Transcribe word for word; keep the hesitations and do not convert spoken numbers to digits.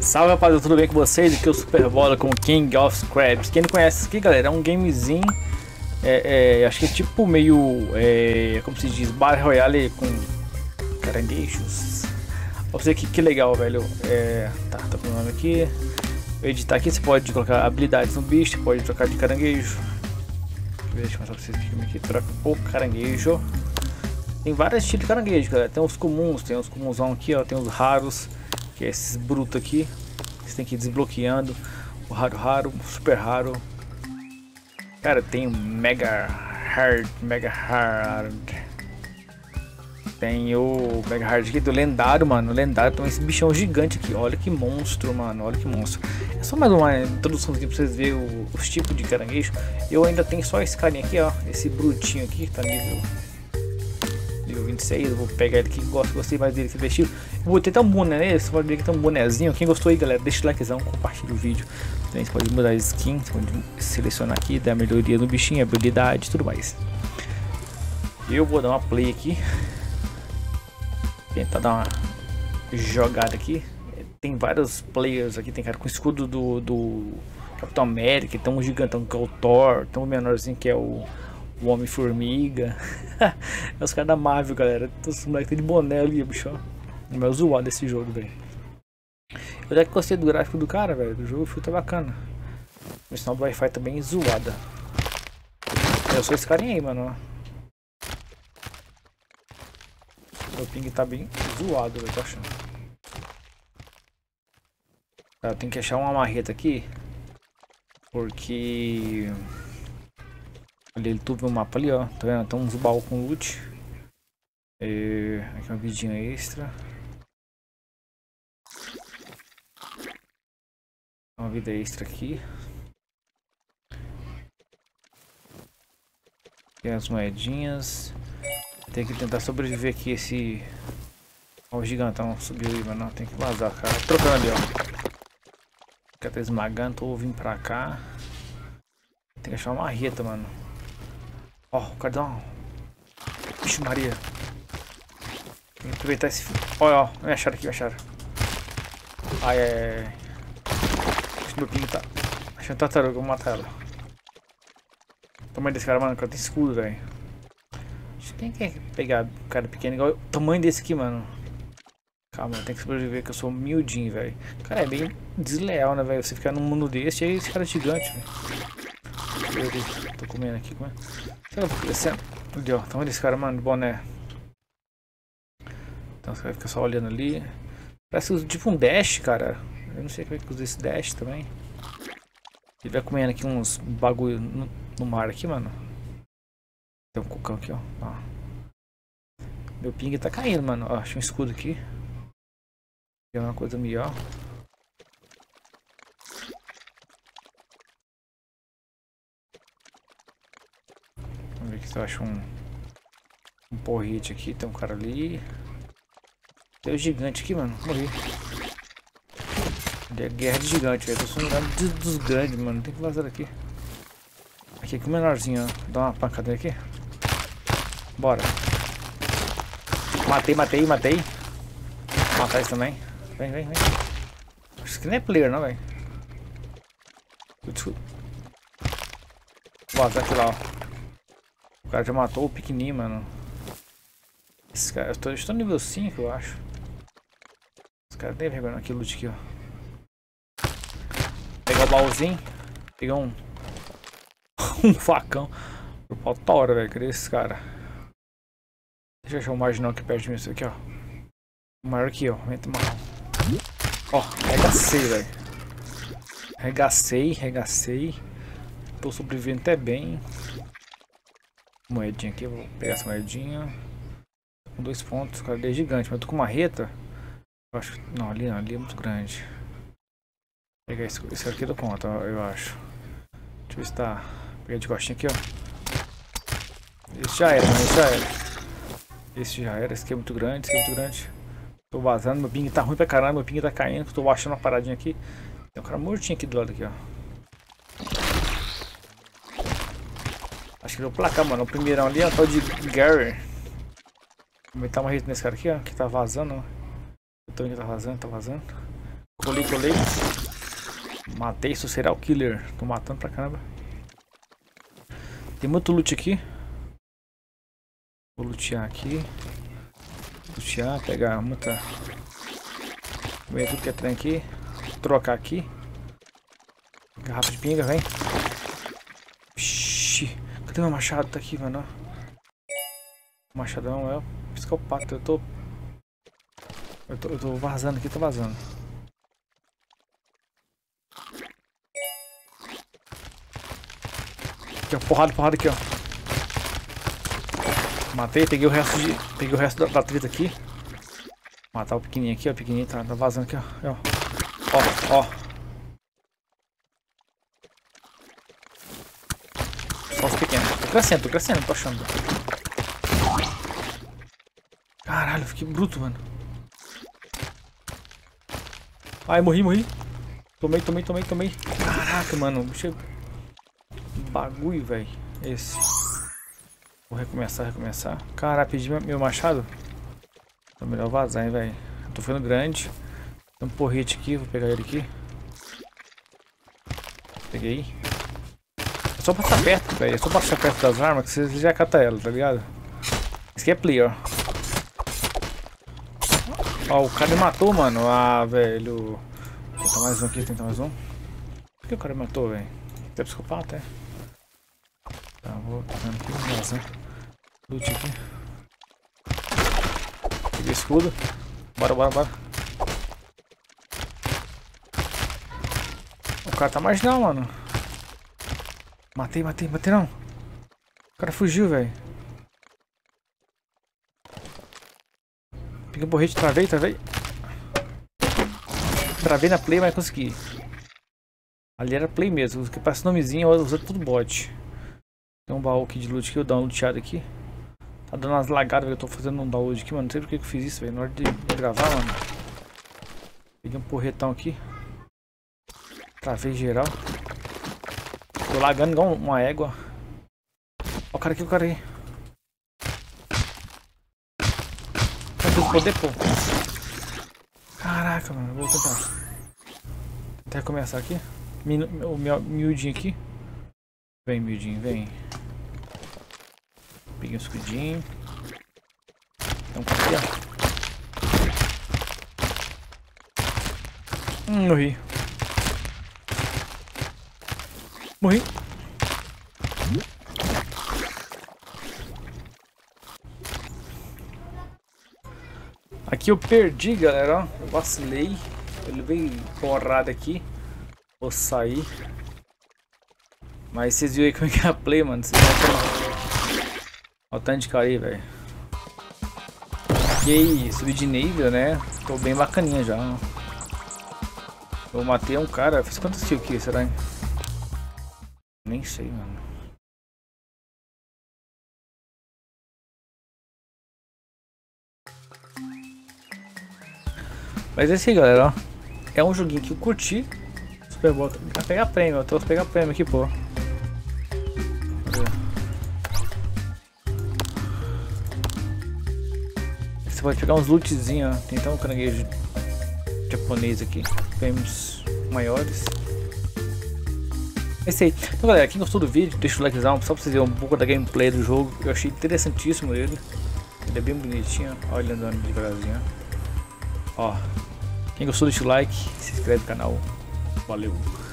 Salve rapaziada, tudo bem com vocês? Aqui é o Superbola com o King of Crabs. Quem não conhece isso aqui, galera, é um gamezinho, é, é, acho que é tipo meio, é, como se diz, Battle Royale com caranguejos. Pra você que, que legal, velho. É, tá, tá com o nome aqui. Vou editar aqui, você pode colocar habilidades no bicho, pode trocar de caranguejo. Deixa eu mostrar pra vocês aqui como é que troca o caranguejo. Tem vários tipos de caranguejo, galera. Tem os comuns, tem os comunsão aqui, ó, tem os raros, que é esses brutos aqui. Você tem que ir desbloqueando. O raro raro, o super raro. Cara, tem o mega hard, mega hard. Tem o mega hard aqui do lendário, mano. O lendário tem esse bichão gigante aqui. Olha que monstro, mano. Olha que monstro. É só mais uma introdução aqui pra vocês verem o, os tipos de caranguejo. Eu ainda tenho só esse carinha aqui, ó. Esse brutinho aqui que tá nível vinte e seis, eu vou pegar ele aqui, gosto, gostei mais dele que vestiu. Eu vou ter tão boné nele, você pode ver que tem um bonezinho. Quem gostou aí, galera, deixa o likezão, compartilha o vídeo. Também você pode mudar a skin, você pode selecionar aqui, dar melhoria no bichinho, habilidade e tudo mais. Eu vou dar uma play aqui, tentar dar uma jogada aqui. Tem vários players aqui, tem cara com escudo do, do Capitão América, tem um gigantão que é o Thor, tem um menorzinho que é o O Homem-Formiga. É os caras da Marvel, galera. Os moleques tem de boné ali, bicho. É meio zoado esse jogo, velho. Eu até que gostei do gráfico do cara, velho. Do jogo, o filtro é bacana. Mas senão o Wi-Fi tá bem zoada. Eu sou esse carinha aí, mano. Meu ping tá bem zoado, velho. Tô achando. Tá, tem que achar uma marreta aqui. Porque... Ali ele tudo no mapa ali, ó. Tá vendo? Tem uns baús com loot. É... Aqui uma vidinha extra. Uma vida extra aqui. Tem as moedinhas. Tem que tentar sobreviver aqui esse... Ó, o gigantão subiu aí, mas não. Tem que vazar, cara. Trocando ali, ó. Fica até esmagando. Tô vindo pra cá. Tem que achar uma marreta, mano. Ó, oh, o cara dá um... Vixe Maria. Tem que aproveitar esse... Olha, ó, me acharam aqui, me acharam. Ai, ai, ai. Acho que meu ping tá... Achando tartaruga, vou matar ela. O tamanho desse cara, mano, o cara tem escudo, velho. Acho que tem que pegar um cara pequeno igual o tamanho desse aqui, mano. Calma, tem que sobreviver que eu sou humildinho, velho. Cara, é bem desleal, né, velho? Você ficar num mundo desse e aí esse cara é gigante, velho. Tô comendo aqui, como é? Eu tô crescendo. Ali, ó, tamanho desse cara, mano, boné. Então você vai ficar só olhando ali. Parece que usa tipo um dash, cara. Eu não sei como é que usa esse dash também. Ele vai comendo aqui uns bagulho no, no mar aqui, mano. Tem um cocão aqui, ó. ó. Meu ping tá caindo, mano. Ó, achei um escudo aqui. É uma coisa melhor. Vamos ver aqui se eu acho um, um porrete aqui. Tem um cara ali. Tem o gigante aqui, mano. Morri. É guerra de gigante, velho. Tô só dos, dos grandes, mano. Tem que vazar aqui. Aqui, aqui o menorzinho, ó. Dá uma pancada aqui. Bora. Matei, matei, matei. Vou matar esse também. Vem, vem, vem. Isso aqui não é player, não, velho. Vou vazar aqui lá, ó. O cara já matou o pequenininho, mano. Esse cara, eu tô, eu estou no nível cinco, eu acho. Esse cara tem vergonha naquele loot aqui, ó. Pegar o baúzinho. Pegar um... um facão. Por falta hora, velho. Cadê esses cara? Deixa eu achar o marginal aqui perto de mim. Isso aqui, ó. O maior aqui, ó. Aumenta marrom. Ó, regacei, velho. Regacei, regacei. Tô sobrevivendo até bem. Moedinha aqui, vou pegar essa moedinha. Com dois pontos, cara, ele é gigante, mas eu tô com uma marreta. Eu acho que. Não, ali não, ali é muito grande. Vou pegar esse, esse aqui do conta, eu acho. Deixa eu ver se tá. Vou pegar de costinha aqui, ó. Esse já era, mano, esse já era. Esse já era, esse aqui é muito grande, esse aqui é muito grande. Tô vazando, meu ping tá ruim pra caramba, meu ping tá caindo, tô achando uma paradinha aqui. Tem um cara mortinho aqui do lado aqui, ó. Acho que ele é o placar, mano. O primeirão ali é o tal de Gary. Vou meter uma rede nesse cara aqui, ó. Que tá vazando, ó. Eu tô indo, tá vazando, tá vazando. Colei, colei. Matei isso, serial killer. Tô matando pra caramba. Tem muito loot aqui. Vou lutear aqui. Lutear, pegar muita. Ver tudo que é trem aqui. Trocar aqui. Garrafa de pinga, vem. Vixi. Cadê meu machado? Tá aqui, mano. Machadão é o psicopata. Eu tô. Eu tô, eu tô vazando aqui, tô vazando. Aqui, ó, porrada, porrada aqui, ó. Matei, peguei o resto de. Peguei o resto da, da treta aqui. Matar o pequenininho aqui, ó. O pequenininho tá, tá vazando aqui, ó. Ó, ó. Só os pequenos. Tô crescendo, tô crescendo, tô achando. Caralho, fiquei bruto, mano. Ai, morri, morri. Tomei, tomei, tomei, tomei. Caraca, mano. Bicho. Bagulho, velho. Esse. Vou recomeçar, recomeçar. Caraca, perdi meu machado. Então melhor vazar, hein, velho. Tô ficando grande. Tem um porrete aqui, vou pegar ele aqui. Peguei. É só passar perto, velho. É só passar perto das armas que você já cata ela, tá ligado? Esse aqui é player, ó. Ó, o cara me matou, mano. Ah, velho. Tentar mais um aqui, tentar mais um. Por que o cara me matou, velho? É psicopata, é? Tá, vou pegando aqui. Nossa. Loot aqui. Peguei escudo. Bora, bora, bora. O cara tá marginal, mano. Matei, matei, matei não. O cara fugiu, velho. Peguei um porrete, travei, travei. Travei na play, mas consegui. Ali era play mesmo, que parece nomezinho, eu usei tudo bot. Tem um baú aqui de loot aqui, eu dou uma luteada aqui. Tá dando umas lagadas, eu tô fazendo um download aqui, mano. Não sei por que eu fiz isso, velho. Na hora de, de gravar, mano. Peguei um porretão aqui. Travei geral. Tô lagando igual uma égua. Ó o cara aqui, o cara aí. Tem poder, pô. Caraca, mano. Vou tentar. Tentar recomeçar aqui. O meu miudinho aqui. Vem, miudinho, vem. Peguei um escudinho. Tem um cara aqui, ó. Hum, morri. Morri. Aqui eu perdi, galera, ó. Eu vacilei. Eu levei porrada aqui. Vou sair. Mas vocês viram aí como é que é a play, mano. Vocês olha o tanto de cara aí, velho. E aí, subi de nível, né? Tô bem bacaninha já. Eu matei um cara. Fiz quantos kills aqui, será? Nem sei, mano. Mas é assim, galera, ó. É um joguinho que eu curti. Super bom. Vai pegar prêmio, eu tô pegar prêmio aqui, pô. Você pode pegar uns lootzinhos, ó. Tem até um caranguejo japonês aqui. Prêmios maiores. É isso aí. Então, galera, quem gostou do vídeo, deixa o likezão só pra vocês verem um pouco da gameplay do jogo. Eu achei interessantíssimo ele. Ele é bem bonitinho. Olha ele andando devagarzinho. Ó, quem gostou deixa o like, se inscreve no canal. Valeu!